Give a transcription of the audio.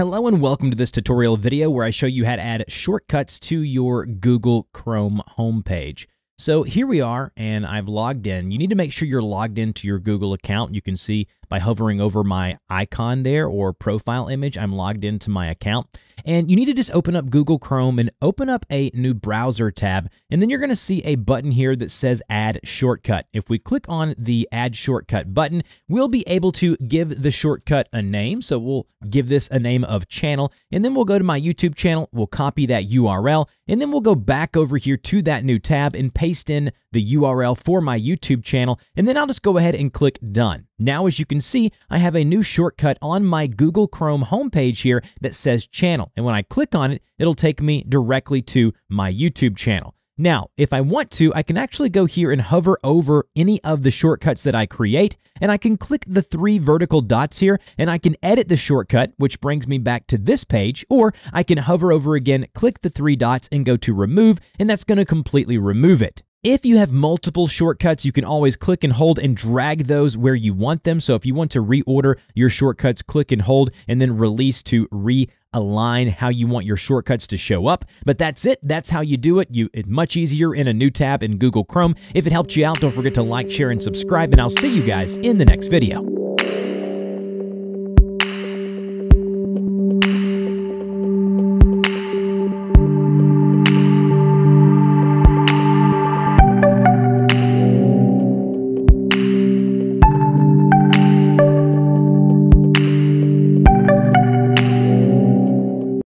Hello and welcome to this tutorial video where I show you how to add shortcuts to your Google Chrome homepage. So here we are and I've logged in. You need to make sure you're logged into your Google account. You can see by hovering over my icon there or profile image, I'm logged into my account. And you need to just open up Google Chrome and open up a new browser tab. And then you're going to see a button here that says Add Shortcut. If we click on the Add Shortcut button, we'll be able to give the shortcut a name. So we'll give this a name of channel. And then we'll go to my YouTube channel. We'll copy that URL. And then we'll go back over here to that new tab and paste in the URL for my YouTube channel. And then I'll just go ahead and click Done. Now, as you can see, I have a new shortcut on my Google Chrome homepage here that says channel. And when I click on it, it'll take me directly to my YouTube channel. Now, if I want to, I can actually go here and hover over any of the shortcuts that I create, and I can click the three vertical dots here, and I can edit the shortcut, which brings me back to this page, or I can hover over again, click the three dots, and go to remove, and that's going to completely remove it. If you have multiple shortcuts, you can always click and hold and drag those where you want them. So if you want to reorder your shortcuts, click and hold and then release to realign how you want your shortcuts to show up. But that's it. That's how you do it. It's much easier in a new tab in Google Chrome. If it helped you out, don't forget to like, share, and subscribe, and I'll see you guys in the next video.